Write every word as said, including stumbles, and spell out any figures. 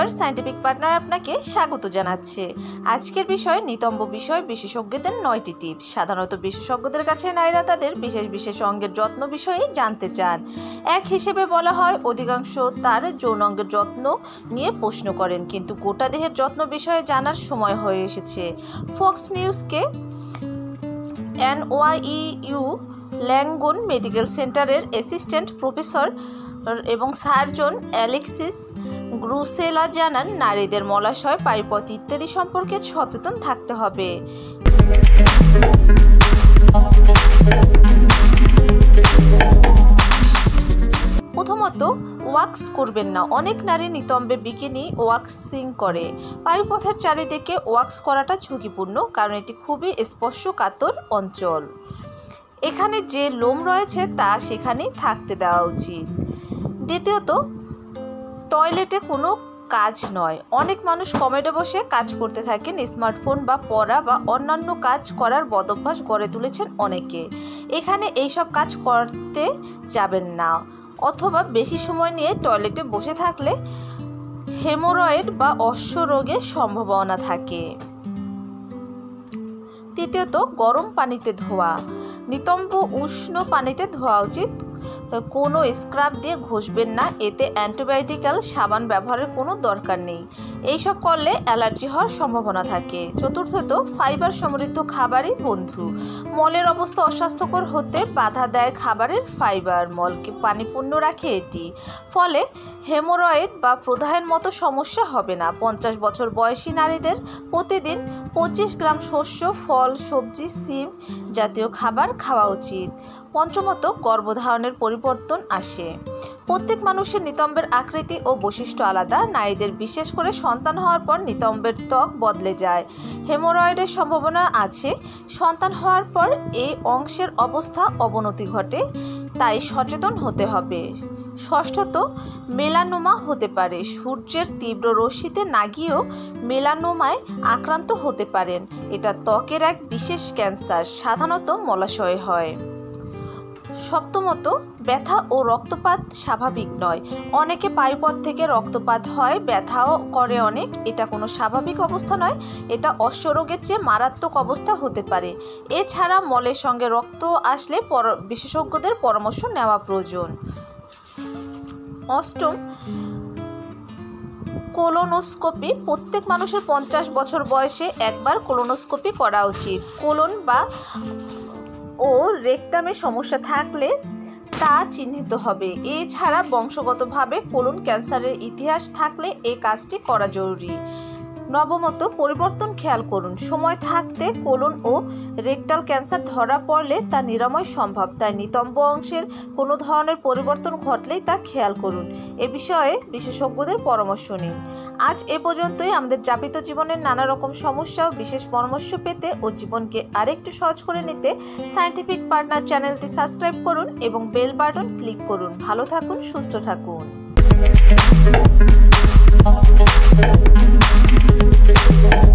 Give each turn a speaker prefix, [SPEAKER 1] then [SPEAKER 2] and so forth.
[SPEAKER 1] এনওয়ের scientific partner আপনাকে স্বাগত জানাচ্ছে। আজকের বিষয় নিতম্ব বিষয় বিশেষজ্ঞদের নয়টি টিপস। সাধারণত বিশেষজ্ঞদের কাছে নারীরা তাদের বিশেষ বিশেষ অঙ্গের যত্ন বিষয়ে জানতে চান। এক হিসেবে বলা হয় অধিকাংশ তার যৌন অঙ্গের যত্ন নিয়ে প্রশ্ন করেন, কিন্তু গোটা দেহের যত্ন বিষয়ে জানার সময় হয়ে এসেছে। ফক্স নিউজকে এনওয় ল্যাঙ্গুন মেডিকেল সেন্টারের অ্যাসিস্ট্যান্ট প্রফেসর এবং সার্জন অ্যালেক্সিস গ্রুসেলা জানান, নারীদের মলাশয়, পায়ুপথ ইত্যাদি সম্পর্কে সচেতন থাকতে হবে। প্রথমত, ওয়াক্স করবেন না। অনেক নারী নিতম্বে বিকিনি ওয়াক্সিং করে। পায়ুপথের চারিদিকে ওয়াক্স করাটা ঝুঁকিপূর্ণ, কারণ এটি খুবই স্পর্শকাতর অঞ্চল। এখানে যে লোম রয়েছে তা সেখানেই থাকতে দেওয়া উচিত। দ্বিতীয়ত, টয়লেটে কোনো কাজ নয়। অনেক মানুষ কমেডে বসে কাজ করতে থাকেন। স্মার্টফোন বা পড়া বা অন্যান্য কাজ করার বদভ্যাস গড়ে তুলেছেন অনেকে। এখানে এইসব কাজ করতে যাবেন না, অথবা বেশি সময় নিয়ে টয়লেটে বসে থাকলে হেমোরয়েড বা অশ্ব রোগের সম্ভাবনা থাকে। তৃতীয়ত, গরম পানিতে ধোয়া। নিতম্ব উষ্ণ পানিতে ধোয়া উচিত। কোনো স্ক্রাব দিয়ে ঘষবেন না, এতে অ্যান্টিবায়োটিক্যাল সাবান ব্যবহারের কোনো দরকার নেই। এইসব করলে অ্যালার্জি হওয়ার সম্ভাবনা থাকে। চতুর্থত, ফাইবার সমৃদ্ধ খাবারই বন্ধু। মলের অবস্থা অস্বাস্থ্যকর হতে বাধা দেয় খাবারের ফাইবার। মলকে পানিপূর্ণ রাখে এটি, ফলে হেমোরয়েড বা প্রদাহের মতো সমস্যা হবে না। পঞ্চাশ বছর বয়সী নারীদের প্রতিদিন পঁচিশ গ্রাম শস্য, ফল, সবজি, সিম জাতীয় খাবার খাওয়া উচিত। পঞ্চমত, গর্ভধারণের পরিবর্তন আসে। প্রত্যেক মানুষের নিতম্বের আকৃতি ও বৈশিষ্ট্য আলাদা। নারীদের বিশেষ করে সন্তান হওয়ার পর নিতম্বের ত্বক বদলে যায়, হেমোরয়েডের সম্ভাবনা আছে। সন্তান হওয়ার পর এই অংশের অবস্থা অবনতি ঘটে, তাই সচেতন হতে হবে। ষষ্ঠত, মেলানোমা হতে পারে। সূর্যের তীব্র রশ্মিতে না গিয়েও মেলানোমায় আক্রান্ত হতে পারেন। এটা ত্বকের এক বিশেষ ক্যান্সার, সাধারণত মলাশয়ে হয়। সপ্তমত, ব্যথা ও রক্তপাত স্বাভাবিক নয়। অনেকে পায়ুপথ থেকে রক্তপাত হয়, ব্যথাও করে অনেক। এটা কোনো স্বাভাবিক অবস্থা নয়, এটা অশ্বরোগের চেয়ে মারাত্মক অবস্থা হতে পারে। এছাড়া মলের সঙ্গে রক্ত আসলে বিশেষজ্ঞদের পরামর্শ নেওয়া প্রয়োজন। অষ্টম, কোলোনোস্কোপি। প্রত্যেক মানুষের পঞ্চাশ বছর বয়সে একবার কোলোনোস্কোপি করা উচিত। কোলন বা ও রেকটামে সমস্যা থাকলে তা চিহ্নিত হবে। এছাড়া বংশগতভাবে কোলন ক্যান্সারের ইতিহাস থাকলে এই কাজটি করা জরুরি। নবমত, পরিবর্তন খেয়াল করুন। সময় থাকতে কোলন ও রেকটাল ক্যান্সার ধরা পড়লে তা নিরাময় সম্ভব, তাই নিতম্ব অংশের কোনো ধরনের পরিবর্তন ঘটলেই তা খেয়াল করুন। এ বিষয়ে বিশেষজ্ঞদের পরামর্শ নিন। আজ এ পর্যন্তই। আমাদের যাপিত জীবনের নানা রকম সমস্যা ও বিশেষ পরামর্শ পেতে ও জীবনকে আরেকটু সহজ করে নিতে সায়েন্টিফিক পার্টনার চ্যানেলটি সাবস্ক্রাইব করুন এবং বেল বাটন ক্লিক করুন। ভালো থাকুন, সুস্থ থাকুন।